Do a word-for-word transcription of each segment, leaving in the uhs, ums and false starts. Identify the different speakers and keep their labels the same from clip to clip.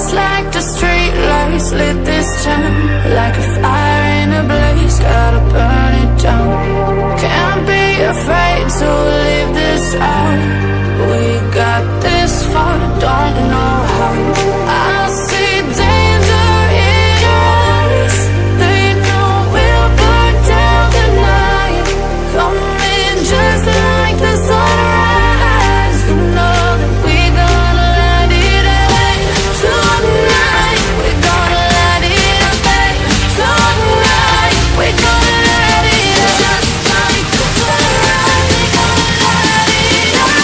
Speaker 1: Just like the street lights lit this town, like a fire in a blaze, gotta burn it down. Can't be afraid to leave this out. We got this far, don't know how. I see danger in your eyes. They know we'll burn down the night. Coming just like the sunrise. You know that we gonna light it up tonight. We gonna light it up tonight. We gonna light it up just like the sunrise. We gonna light it up.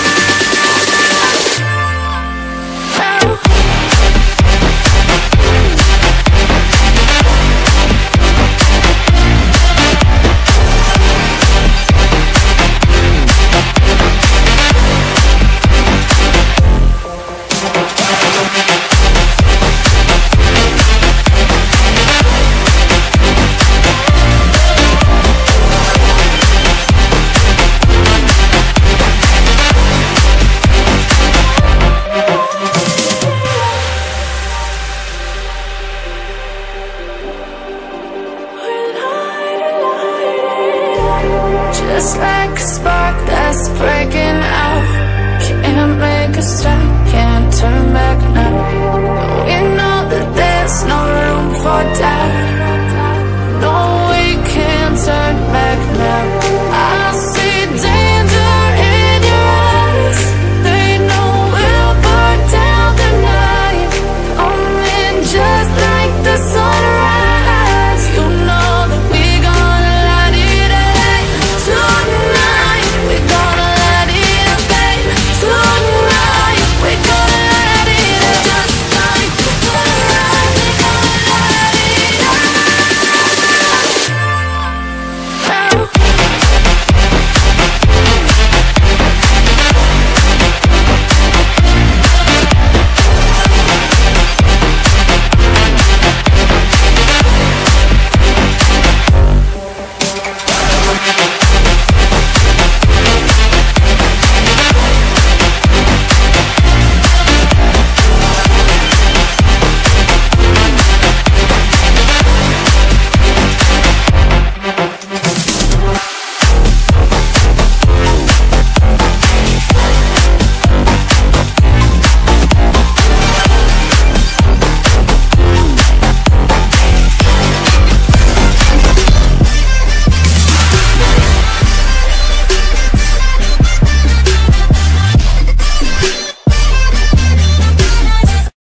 Speaker 1: Just like a spark that's breaking out, can't make a stop.